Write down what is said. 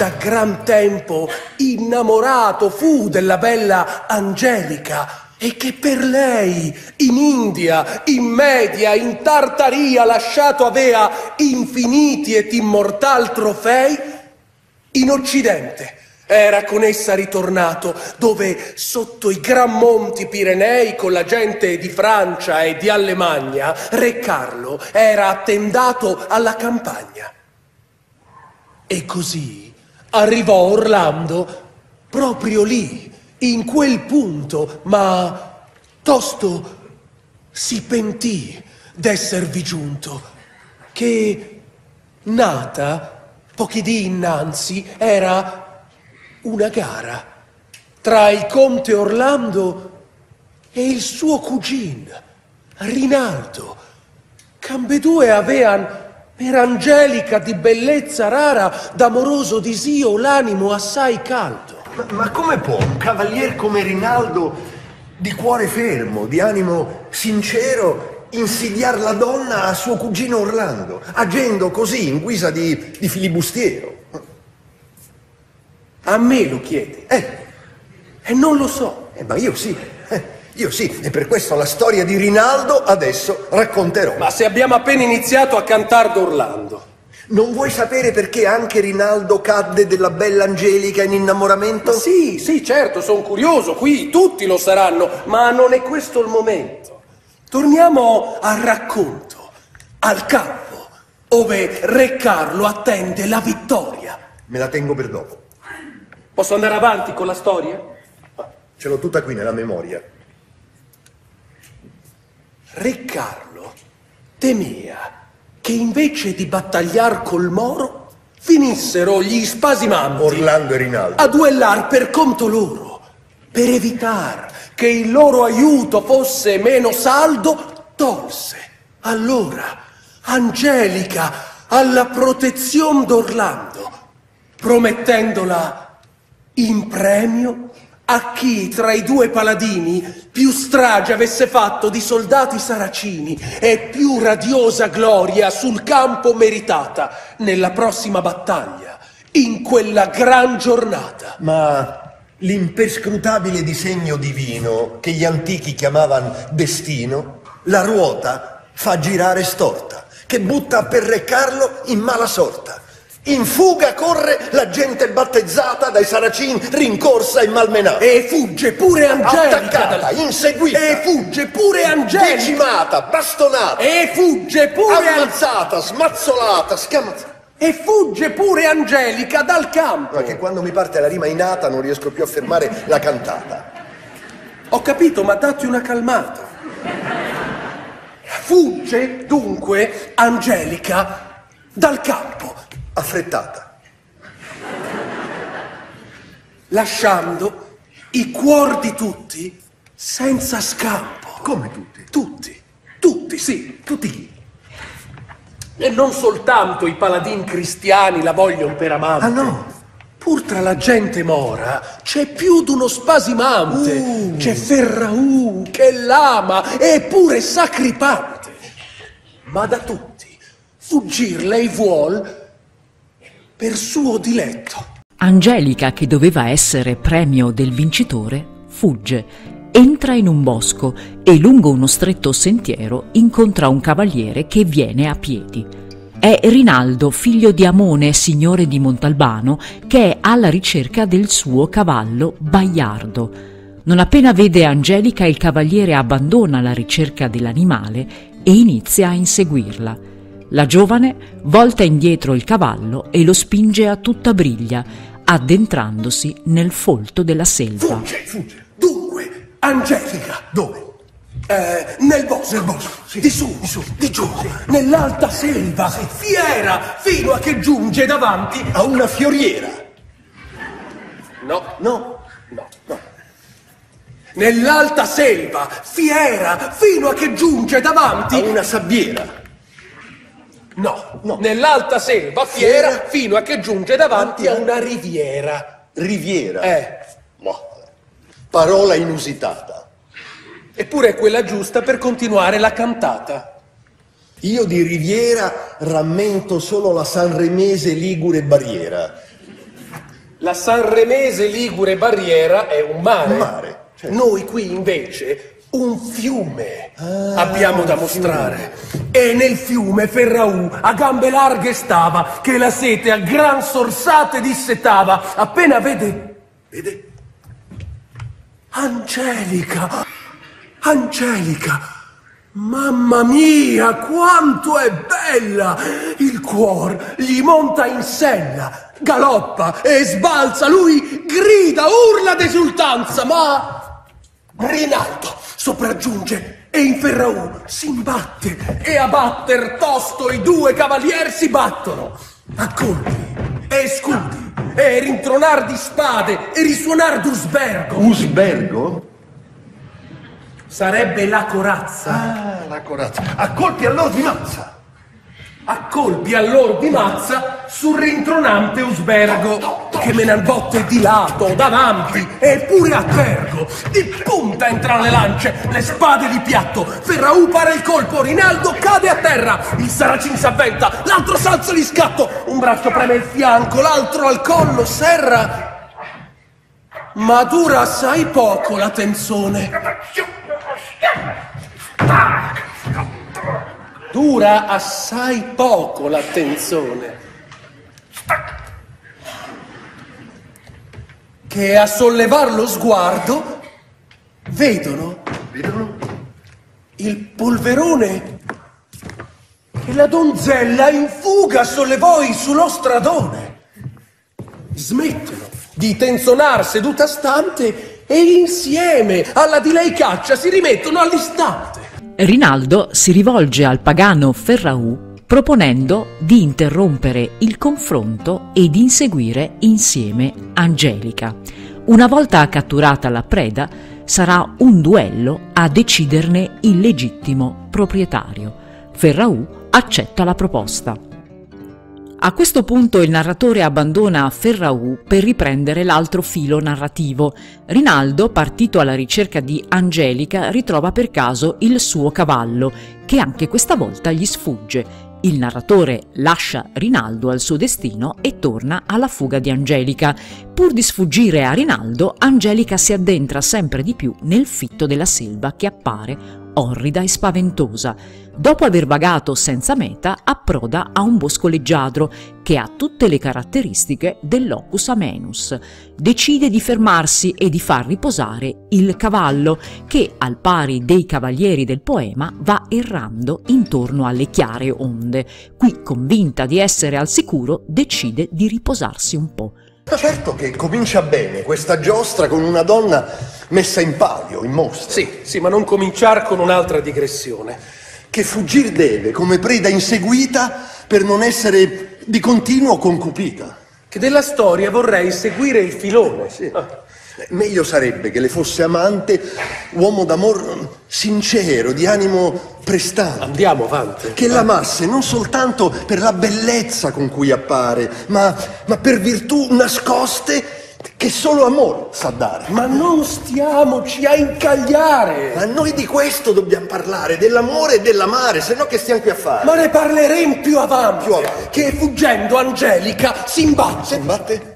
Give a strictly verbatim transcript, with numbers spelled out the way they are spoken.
da gran tempo innamorato fu della bella Angelica, e che per lei in India, in Media, in Tartaria lasciato avea infiniti et immortal trofei, in Occidente era con essa ritornato, dove sotto i gran monti Pirenei con la gente di Francia e di Allemagna Re Carlo era attendato alla campagna. E così arrivò Orlando proprio lì, in quel punto, ma tosto si pentì d'esservi giunto, che nata pochi dì innanzi era una gara tra il conte Orlando e il suo cugin Rinaldo, ch'ambedue avean per Angelica di bellezza rara, d'amoroso disio l'animo assai caldo. Ma, ma come può un cavalier come Rinaldo, di cuore fermo, di animo sincero, insidiar la donna a suo cugino Orlando, agendo così in guisa di, di filibustiero? A me lo chiede? Eh, E non lo so. eh ma io sì, eh, io sì, e per questo la storia di Rinaldo adesso racconterò. Ma se abbiamo appena iniziato a cantar d'Orlando. Non vuoi sapere perché anche Rinaldo cadde della bella Angelica in innamoramento? Ma sì, sì, certo, sono curioso, qui tutti lo saranno, ma non è questo il momento. Torniamo al racconto, al campo, ove Re Carlo attende la vittoria. Me la tengo per dopo. Posso andare avanti con la storia? Ce l'ho tutta qui nella memoria. Re Carlo temea che invece di battagliar col Moro finissero gli spasimanti Orlando e Rinaldo a duellar per conto loro, per evitar che il loro aiuto fosse meno saldo. Tolse allora Angelica alla protezione d'Orlando, promettendola in premio a chi tra i due paladini più strage avesse fatto di soldati saracini e più radiosa gloria sul campo meritata nella prossima battaglia, in quella gran giornata. Ma l'imperscrutabile disegno divino, che gli antichi chiamavano destino, la ruota fa girare storta, che butta per Re Carlo in mala sorta. In fuga corre la gente battezzata dai saracini, rincorsa e malmenata. E fugge pure Angelica. Attaccata, dal... inseguita. E fugge pure Angelica. Decimata, bastonata. E fugge pure ammazzata, smazzolata, schiamazzata. E fugge pure Angelica dal campo. Ma che quando mi parte la rima innata non riesco più a fermare la cantata. Ho capito, ma datti una calmata. Fugge dunque Angelica dal campo, Affrettata. lasciando i cuor di tutti senza scampo. Come tutti? Tutti, tutti, sì, Tutti chi? e non soltanto i paladini cristiani la vogliono per amante. Ah no? Pur tra la gente mora c'è più d'uno spasimante, Uh. c'è Ferraù che l'ama e pure Sacripante. Ma da tutti fuggir lei vuol per suo diletto. Angelica, che doveva essere premio del vincitore, fugge, entra in un bosco e lungo uno stretto sentiero incontra un cavaliere che viene a piedi. È Rinaldo, figlio di Amone, signore di Montalbano, che è alla ricerca del suo cavallo Baiardo. Non appena vede Angelica, il cavaliere abbandona la ricerca dell'animale e inizia a inseguirla. La giovane volta indietro il cavallo e lo spinge a tutta briglia, addentrandosi nel folto della selva. Fugge, fugge. Dunque, Angelica. Dove? Eh, nel bosco. Nel bosco, sì. Di su, di su, di giù. Nell'alta selva. Fiera, fino a che giunge davanti A una fioriera. No, no, no, no. Nell'alta selva, fiera, fino a che giunge A davanti... una sabbiera. No, No. nell'alta selva, fiera, Fiera. fino a che giunge davanti a una riviera. Riviera. Eh, Boh. Parola inusitata. eppure è quella giusta per continuare la cantata. Io di riviera rammento solo la sanremese ligure barriera. La sanremese ligure barriera è un mare. Un mare, certo. Noi qui invece un fiume ah, abbiamo da mostrare. Fiume. E nel fiume Ferraù a gambe larghe stava, che la sete a gran sorsate dissetava. Appena vede... Vede? Angelica! Angelica! Mamma mia, quanto è bella! Il cuor gli monta in sella, galoppa e sbalza, lui grida, urla d'esultanza, ma Rinaldo sopraggiunge e in Ferraù si imbatte e a batter tosto i due cavalier si battono, a colpi e scudi e rintronar di spade e risuonar d'usbergo. Usbergo? Sarebbe la corazza. Ah, la corazza. A colpi all'or di mazza. A colpi all'or di mazza sul rintronante usbergo, che me ne botte di lato, davanti e pure a tergo. Di punta entrano le lance, le spade di piatto. Ferraù para il colpo, Rinaldo cade a terra. Il saracin s'avventa, l'altro s'alza di scatto. Un braccio preme il fianco, l'altro al collo serra. Ma dura assai poco la tenzone. Dura assai poco l'attenzione, che a sollevar lo sguardo vedono, vedono il polverone che la donzella in fuga sollevò in sullo stradone. Smettono di tenzonar seduta stante e insieme alla di lei caccia si rimettono all'istante. Rinaldo si rivolge al pagano Ferraù proponendo di interrompere il confronto e di inseguire insieme Angelica. Una volta catturata la preda, sarà un duello a deciderne il legittimo proprietario. Ferraù accetta la proposta. A questo punto il narratore abbandona Ferraù per riprendere l'altro filo narrativo. Rinaldo, partito alla ricerca di Angelica, ritrova per caso il suo cavallo, che anche questa volta gli sfugge. Il narratore lascia Rinaldo al suo destino e torna alla fuga di Angelica. Pur di sfuggire a Rinaldo, Angelica si addentra sempre di più nel fitto della selva che appare orrida e spaventosa. Dopo aver vagato senza meta, approda a un bosco leggiadro che ha tutte le caratteristiche del locus amenus. Decide di fermarsi e di far riposare il cavallo che, al pari dei cavalieri del poema, va errando intorno alle chiare onde. Qui, convinta di essere al sicuro, decide di riposarsi un po'. Certo che comincia bene questa giostra con una donna messa in palio, in mostra. Sì, sì, ma non cominciar con un'altra digressione. Che fuggir deve come preda inseguita per non essere di continuo concupita. Che della storia vorrei seguire il filone. Sì. Ah. Meglio sarebbe che le fosse amante, uomo d'amor sincero, di animo prestante. Andiamo avanti. Che l'amasse non soltanto per la bellezza con cui appare, ma, ma per virtù nascoste che solo amor sa dare. Ma non stiamoci a incagliare. Ma noi di questo dobbiamo parlare, dell'amore e dell'amare, se no che stiamo qui a fare? Ma ne parleremo più avanti. Più avanti. Che fuggendo Angelica si imbatte. Si imbatte?